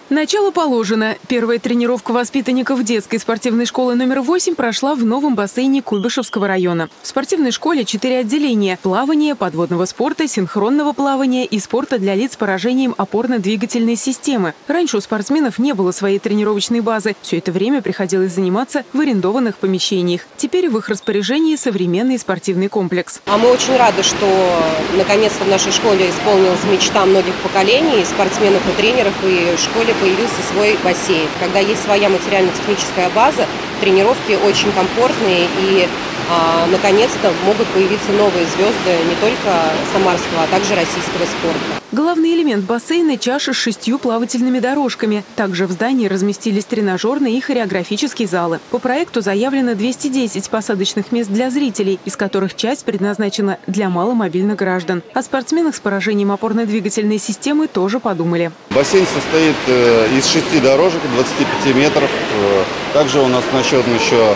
Начало положено. Первая тренировка воспитанников детской спортивной школы номер 8 прошла в новом бассейне Куйбышевского района. В спортивной школе 4 отделения – плавания, подводного спорта, синхронного плавания и спорта для лиц с поражением опорно-двигательной системы. Раньше у спортсменов не было своей тренировочной базы. Все это время приходилось заниматься в арендованных помещениях. Теперь в их распоряжении современный спортивный комплекс. Мы очень рады, что наконец-то в нашей школе исполнилась мечта многих поколений спортсменов и тренеров, и в школе появился свой бассейн. Когда есть своя материально-техническая база, тренировки очень комфортные и наконец-то могут появиться новые звезды не только самарского, а также российского спорта. Главный элемент бассейна – чаша с 6 плавательными дорожками. Также в здании разместились тренажерные и хореографические залы. По проекту заявлено 210 посадочных мест для зрителей, из которых часть предназначена для маломобильных граждан. О спортсменах с поражением опорно-двигательной системы тоже подумали. Бассейн состоит из 6 дорожек, 25 метров. Также он оснащен еще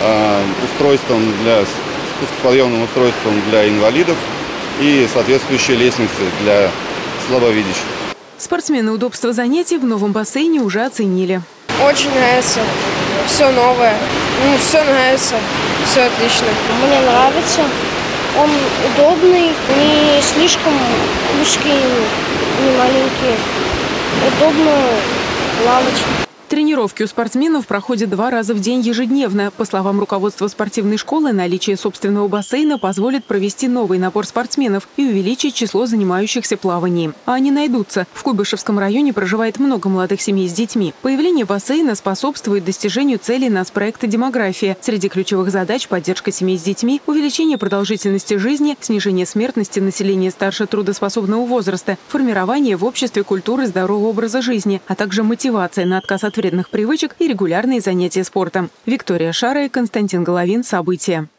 спускоподъемным устройством для инвалидов и соответствующей лестницы для слабовидящих. Спортсмены удобства занятий в новом бассейне уже оценили. Очень нравится. Все новое. Все нравится. Все отлично. Мне нравится. Он удобный, не слишком узкий, не маленький. Удобно плавать. Тренировки у спортсменов проходят 2 раза в день ежедневно. По словам руководства спортивной школы, наличие собственного бассейна позволит провести новый набор спортсменов и увеличить число занимающихся плаванием. А они найдутся. В Куйбышевском районе проживает много молодых семей с детьми. Появление бассейна способствует достижению целей нацпроекта «Демография». Среди ключевых задач – поддержка семей с детьми, увеличение продолжительности жизни, снижение смертности населения старше трудоспособного возраста, формирование в обществе культуры здорового образа жизни, а также мотивация на отказ от вредных привычек и регулярные занятия спортом. Виктория Шарая, Константин Головин. События.